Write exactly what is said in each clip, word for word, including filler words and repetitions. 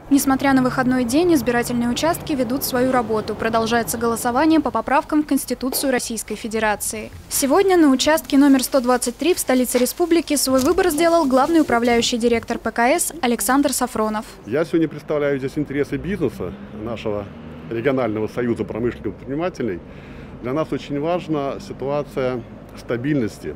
Несмотря на выходной день, избирательные участки ведут свою работу. Продолжается голосование по поправкам в Конституцию Российской Федерации. Сегодня на участке номер сто двадцать три в столице республики свой выбор сделал главный управляющий директор ПКС Александр Сафронов. Я сегодня представляю здесь интересы бизнеса, нашего регионального союза промышленных предпринимателей. Для нас очень важна ситуация стабильности.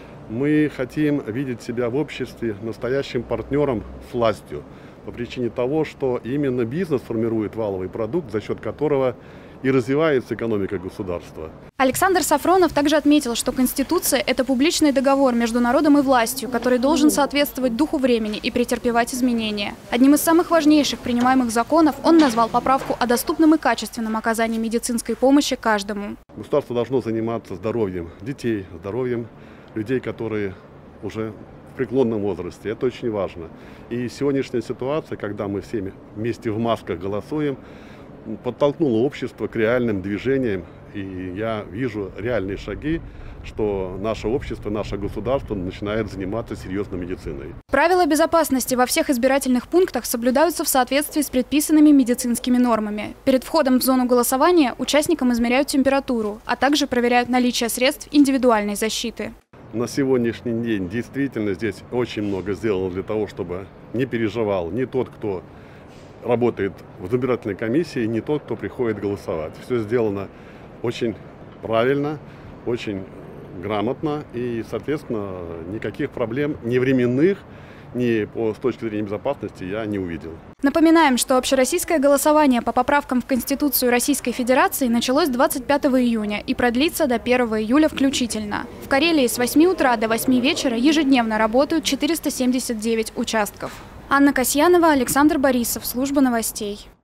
Мы хотим видеть себя в обществе настоящим партнером с властью, по причине того, что именно бизнес формирует валовый продукт, за счет которого и развивается экономика государства. Александр Сафронов также отметил, что Конституция – это публичный договор между народом и властью, который должен соответствовать духу времени и претерпевать изменения. Одним из самых важнейших принимаемых законов он назвал поправку о доступном и качественном оказании медицинской помощи каждому. Государство должно заниматься здоровьем детей, здоровьем людей, которые уже в преклонном возрасте. Это очень важно. И сегодняшняя ситуация, когда мы все вместе в масках голосуем, подтолкнула общество к реальным движениям. И я вижу реальные шаги, что наше общество, наше государство начинает заниматься серьезной медициной. Правила безопасности во всех избирательных пунктах соблюдаются в соответствии с предписанными медицинскими нормами. Перед входом в зону голосования участникам измеряют температуру, а также проверяют наличие средств индивидуальной защиты. На сегодняшний день действительно здесь очень много сделано для того, чтобы не переживал ни тот, кто работает в избирательной комиссии, ни тот, кто приходит голосовать. Все сделано очень правильно, очень грамотно и, соответственно, никаких проблем ни временных, ни по, с точки зрения безопасности я не увидел. Напоминаем, что общероссийское голосование по поправкам в Конституцию Российской Федерации началось двадцать пятого июня и продлится до первого июля включительно. В Карелии с восьми утра до восьми вечера ежедневно работают четыреста семьдесят девять участков. Анна Касьянова, Александр Борисов, служба новостей.